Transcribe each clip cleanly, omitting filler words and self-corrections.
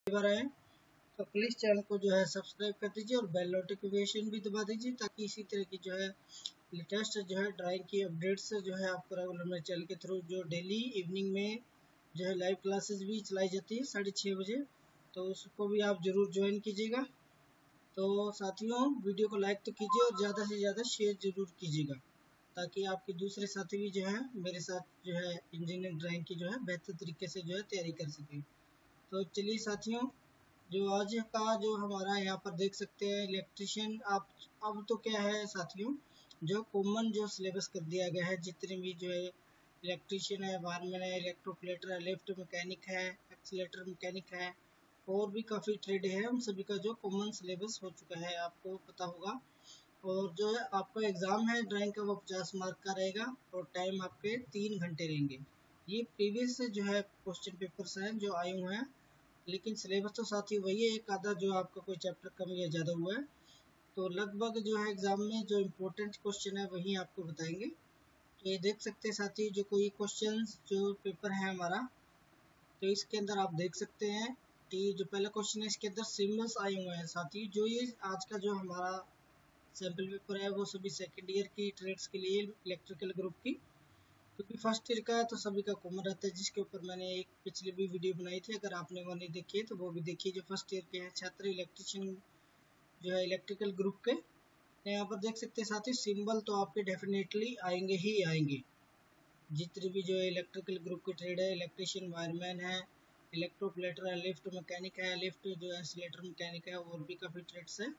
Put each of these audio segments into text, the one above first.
है तो please channel को जो है सब्सक्राइब कर दीजिए और बेल नोटिफिकेशन भी दबा दीजिए ताकि इसी तरह की जो है लेटेस्ट जो है ड्राइंग की अपडेट्स जो है आपको रेगुलर मेरे चैनल के थ्रू जो डेली इवनिंग में जो है लाइव क्लासेस भी चलाई जाती है 6:30 बजे, तो उसको भी आप ज़रूर ज्वाइन कीजिएगा। तो साथियों वीडियो को लाइक तो कीजिए और ज़्यादा से ज़्यादा शेयर ज़रूर कीजिएगा ताकि आपके दूसरे साथी भी जो है मेरे साथ जो है इंजीनियरिंग ड्राइंग की जो है बेहतर तरीके से जो है तैयारी कर सकें। तो चलिए साथियों, जो आज का जो हमारा यहाँ पर देख सकते हैं इलेक्ट्रिशियन, आप अब तो क्या है साथियों, जो कॉमन जो सिलेबस कर दिया गया है, जितने भी जो है इलेक्ट्रिशियन है, वायरमैन है, इलेक्ट्रोप्लेटर है, लिफ्ट मैकेनिक है, एक्सीलेटर मैकेनिक है, और भी काफ़ी ट्रेड है, उन सभी का जो कॉमन सिलेबस हो चुका है आपको पता होगा। और जो है आपका एग्ज़ाम है ड्राइंग का वो 50 मार्क का रहेगा और टाइम आपके 3 घंटे रहेंगे। ये प्रीवियस से जो है क्वेश्चन पेपर्स हैं जो आए हुए हैं, लेकिन सिलेबस तो साथ ही वही है, एक आधा जो आपका कोई चैप्टर कम या ज़्यादा हुआ है। तो लगभग जो है एग्ज़ाम में जो इम्पोर्टेंट क्वेश्चन है वही आपको बताएंगे। तो ये देख सकते हैं साथी, जो कोई क्वेश्चन जो पेपर है हमारा, तो इसके अंदर आप देख सकते हैं कि जो पहला क्वेश्चन है इसके अंदर सिम्बल्स आए हुए हैं साथी। जो ये आज का जो हमारा सैम्पल पेपर है वो सभी सेकेंड ईयर की ट्रेड्स के लिए इलेक्ट्रिकल ग्रुप की, क्योंकि फर्स्ट ईयर का है तो सभी का कॉमन रहता है, जिसके ऊपर मैंने एक पिछली भी वीडियो बनाई थी, अगर आपने वो नहीं देखी है तो वो भी देखिए। जो फर्स्ट ईयर के हैं छात्र इलेक्ट्रिशियन जो है इलेक्ट्रिकल ग्रुप के, यहाँ पर देख सकते हैं साथी सिंबल तो आपके डेफिनेटली आएंगे ही आएंगे। जितने भी जो है इलेक्ट्रिकल ग्रुप की ट्रेड है, इलेक्ट्रिशियन, वायरमैन है, इलेक्ट्रोप्लेटर है, लिफ्ट मैकेनिक है, लिफ्ट जो है इंसुलेटर मैकेनिक है, और भी काफ़ी ट्रेड्स है।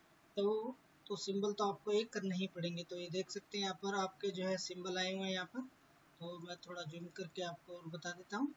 तो सिंबल तो आपको एक करने ही पड़ेंगे। तो ये देख सकते हैं यहाँ पर आपके जो है सिंबल आए हुए हैं यहाँ पर, तो मैं थोड़ा जूम करके आपको और बता देता हूँ।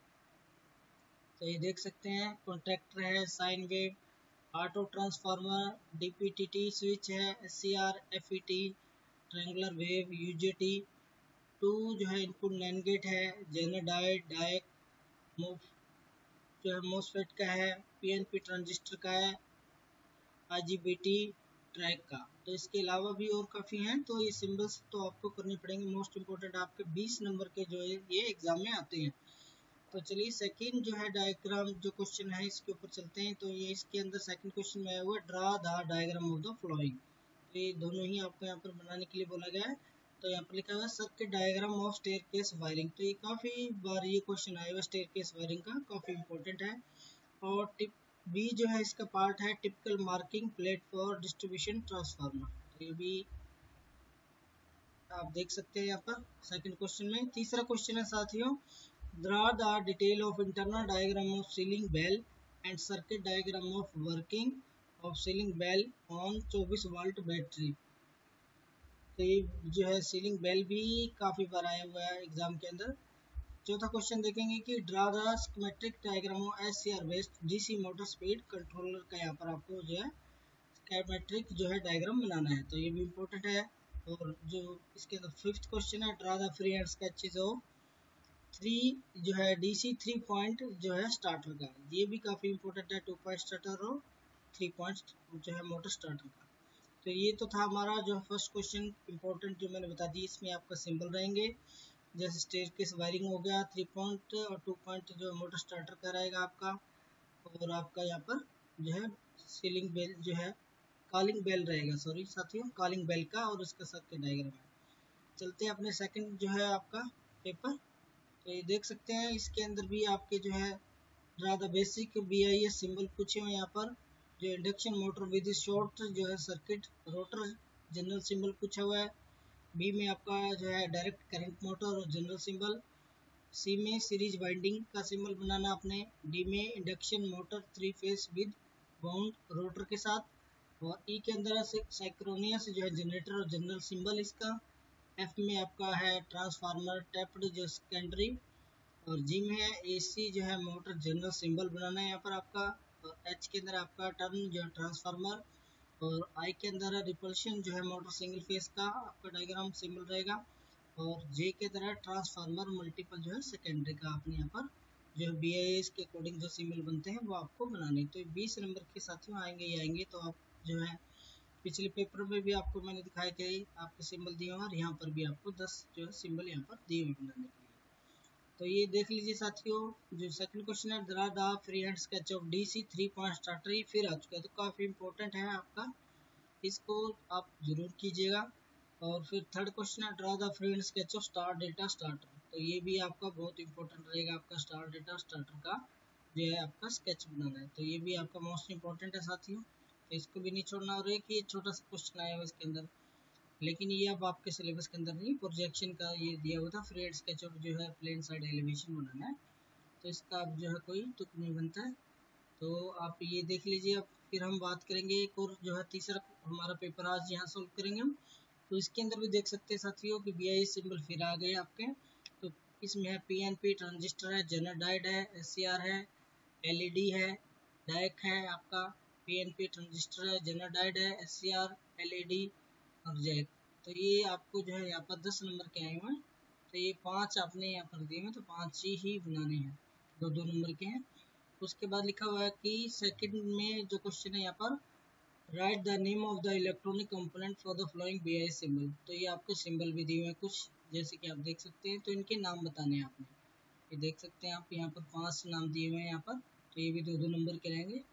तो ये देख सकते हैं कॉन्ट्रैक्टर है, sine wave, auto transformer, DPTT switch है, SCR, FET, triangular wave, UJT, 2 जो है इनपुट नैंड गेट है, जेनर डायोड, डायक, मोफ जो है मोसफेट का है, पीएनपी ट्रांजिस्टर का है, आईजीबीटी ट्रैक का। तो इसके अलावा भी और काफ़ी हैं, तो ये सिंबल्स तो आपको करने पड़ेंगे। मोस्ट इम्पोर्टेंट आपके 20 नंबर के जो है ये एग्जाम में आते हैं। तो चलिए सेकंड जो है डायग्राम जो क्वेश्चन है इसके ऊपर चलते हैं। तो ये इसके अंदर सेकंड क्वेश्चन में आया हुआ है, draw the diagram of the following. तो ये दोनों ही आपको यहाँ पर बनाने के लिए बोला गया है। तो यहाँ पर लिखा हुआ है circuit diagram of staircase wiring. तो ये काफ़ी बार ये क्वेश्चन आया हुआ है स्टेयरकेस वायरिंग का, काफ़ी इंपॉर्टेंट है। और टिप बी जो है इसका पार्ट है typical marking plate for distribution transformer. तो ये भी आप देख सकते हैं यहाँ पर सेकंड क्वेश्चन में। तीसरा क्वेश्चन है साथियों, draw the detail of internal diagram of ceiling bell and circuit diagram of working of ceiling bell on 24 volt battery. तो ये जो है सीलिंग बेल भी काफ़ी बार आया हुआ है एग्जाम के अंदर। चौथा क्वेश्चन देखेंगे कि draw the schematic diagram of SCR based DC motor speed controller का यहाँ पर आपको जो है स्कीमेटिक जो है डायग्राम बनाना है। तो ये भी इम्पोर्टेंट है। और जो इसके अंदर फिफ्थ क्वेश्चन है, draw the free hand sketches of 3 जो है डीसी 3 पॉइंट जो है स्टार्टर का। ये भी काफ़ी इंपॉर्टेंट है, 2 पॉइंट स्टार्टर और 3 पॉइंट जो है मोटर स्टार्टर का। तो ये तो था हमारा जो फर्स्ट क्वेश्चन इंपॉर्टेंट जो मैंने बता दी। इसमें आपका सिंबल रहेंगे, जैसे स्टेयरकेस वायरिंग हो गया 3 पॉइंट और 2 पॉइंट जो मोटर स्टार्टर का रहेगा आपका। और आपका यहाँ पर जो है सीलिंग बेल जो है कॉलिंग बेल रहेगा, सॉरी साथियों, कॉलिंग बेल का, और उसका सर्किट डायग्राम है। चलते हैं अपने सेकंड जो है आपका पेपर। तो ये देख सकते हैं इसके अंदर भी आपके जो है draw the basic BIS symbol पूछे हुए यहाँ पर। जो इंडक्शन मोटर विद शॉर्ट जो है सर्किट रोटर जनरल सिंबल पूछा हुआ है। बी में आपका जो है डायरेक्ट करंट मोटर और जनरल सिंबल। सी में सीरीज वाइंडिंग का सिंबल बनाना आपने। डी में induction motor 3 phase with wound rotor के साथ। और ई के अंदर साइक्रोनियस जो है जनरेटर और जनरल सिंबल इसका। एफ में आपका है ट्रांसफार्मर टैप्ड जो सेकेंडरी। और जी में है AC जो है मोटर जनरल सिंबल बनाना है यहाँ पर आपका। और एच के अंदर आपका टर्न जो है ट्रांसफार्मर। और आई के अंदर है रिपल्शन जो है मोटर सिंगल फेज का आपका डायग्राम सिंबल रहेगा। और जे के अंदर है ट्रांसफार्मर मल्टीपल जो है सेकेंडरी का। आपने यहाँ पर जो BIS के अकॉर्डिंग जो सिंबल बनते हैं वो आपको बनाने। तो 20 नंबर के साथियों आएंगे ही आएंगे। तो आप जो है पिछले पेपर में भी आपको मैंने दिखाया कि आपके सिंबल दिए हुए और यहाँ पर भी आपको 10 जो है सिंबल यहाँ पर दिए हुए बनाने के लिए। तो ये देख लीजिए साथियों, जो सेकंड क्वेश्चन है, draw the free hand sketch of DC 3 point starter, ये फिर आ चुका है, तो काफ़ी इंपॉर्टेंट है आपका, इसको आप जरूर कीजिएगा। और फिर थर्ड क्वेश्चन है, draw the free hand sketch of star डेटा स्टार्टर, तो ये भी आपका बहुत इंपॉर्टेंट रहेगा, आपका स्टार डेटा स्टार्टर का जो है आपका स्केच बनाना है, तो ये भी आपका मोस्ट इंपॉर्टेंट है साथियों, तो इसको भी नहीं छोड़ना। और एक ये छोटा सा क्वेश्चन आया हुआ इसके अंदर, लेकिन ये अब आपके सिलेबस के अंदर नहीं, प्रोजेक्शन का ये दिया हुआ था, फ्री हैंड स्केच ऑफ जो है प्लेन साइड एलिवेशन बनाना है, तो इसका अब जो है कोई तुक नहीं बनता है, तो आप ये देख लीजिए। अब फिर हम बात करेंगे एक और जो है तीसरा हमारा पेपर आज यहाँ सोल्व करेंगे हम, तो इसके अंदर भी देख सकते हैं साथियों कि BIS सिंबल फिर आ गए आपके, तो इसमें है PNP ट्रांजिस्टर है, जेनर डायोड है, SCR है, LED है, डायक है आपका, PNP ट्रांजिस्टर है, जेनर डायोड है, SCR, LED और जैक, तो ये आपको जो है यहाँ पर 10 नंबर के आए हुए हैं, तो ये 5 आपने यहाँ पर दिए हैं, तो 5 ही बनाने हैं, 2-2 नंबर के हैं। उसके बाद लिखा हुआ है कि सेकंड में जो क्वेश्चन है यहाँ पर, write the name of the electronic component for the following BIS symbol, तो ये आपको सिंबल भी दिए हुए हैं कुछ, जैसे कि आप देख सकते हैं, तो इनके नाम बताने हैं आपने, ये देख सकते हैं आप यहाँ पर 5 नाम दिए हुए हैं यहाँ पर, तो ये भी 2-2 नंबर के रहेंगे।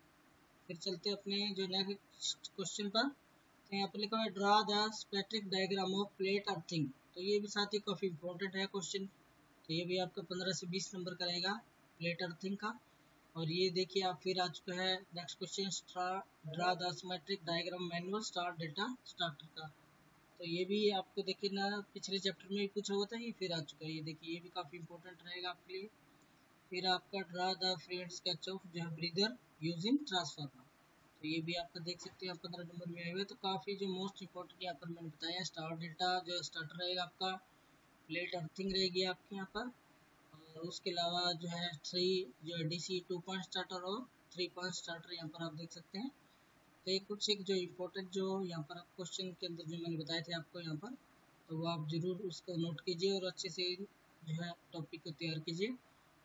फिर चलते अपने जो नेक्स्ट क्वेश्चन पर, तो यहाँ पर लिखा हुआ है, draw the schematic diagram of plate earthing, तो ये भी साथ ही काफ़ी इंपॉर्टेंट है क्वेश्चन, तो ये भी आपका 15 से 20 नंबर का रहेगा प्लेट अर्थिंग का। और ये देखिए आप फिर आ चुका है next question, draw the schematic diagram manual star डेटा स्टार्टर का, तो ये भी आपको देखिए ना पिछले चैप्टर में भी पूछा हुआ था, ये फिर आ चुका है, ये देखिए ये भी काफ़ी इंपॉर्टेंट रहेगा आपके लिए। फिर आपका draw the free hand sketch of जो है ब्रीदर यूजिंग ट्रांसफार्मर, तो ये भी आपका देख सकते हैं आप 15 नंबर में आए हुए, तो काफ़ी जो मोस्ट इंपॉर्टेंट यहाँ पर मैंने बताया, स्टार डेटा जो स्टार्टर रहेगा आपका, प्लेट अर्थिंग रहेगी आपके यहाँ पर, और उसके अलावा जो है 3 जो है DC 2 पॉइंट स्टार्टर और 3 पॉइंट स्टार्टर यहाँ पर आप देख सकते हैं। तो ये कुछ एक जो इम्पोर्टेंट जो यहाँ पर क्वेश्चन के अंदर जो मैंने बताए थे आपको यहाँ पर, तो वो आप ज़रूर उसको नोट कीजिए और अच्छे से जो है टॉपिक को तैयार कीजिए।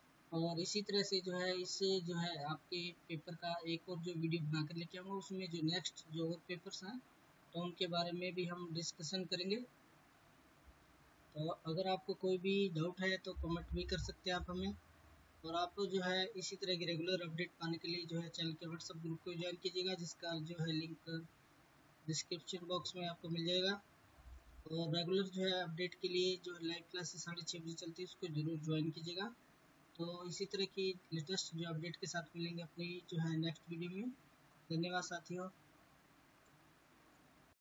और इसी तरह से जो है इससे जो है आपके पेपर का एक और जो वीडियो बना कर लेके आऊँगा, उसमें जो नेक्स्ट जो और पेपर्स हैं तो उनके बारे में भी हम डिस्कशन करेंगे। तो अगर आपको कोई भी डाउट है तो कमेंट भी कर सकते हैं आप हमें, और आप जो है इसी तरह की रेगुलर अपडेट पाने के लिए जो है चैनल के व्हाट्सएप ग्रुप को ज्वाइन कीजिएगा, जिसका जो है लिंक डिस्क्रिप्शन बॉक्स में आपको मिल जाएगा। और रेगुलर जो है अपडेट के लिए जो लाइव क्लासेस 6:30 बजे चलती है उसको ज़रूर ज्वाइन कीजिएगा। तो इसी तरह की लेटेस्ट जो अपडेट के साथ मिलेंगे अपनी जो है नेक्स्ट वीडियो में। धन्यवाद साथियों।